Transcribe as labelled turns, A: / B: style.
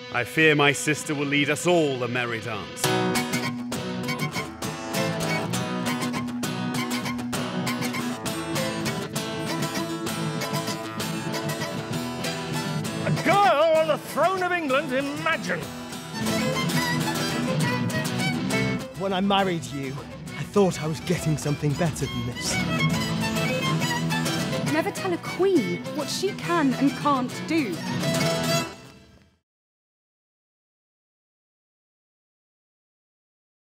A: I fear my sister will lead us all a merry dance.
B: A girl on the throne of England, imagine!
C: When I married you, I thought I was getting something better than this.
D: Never tell a queen what she can and can't do.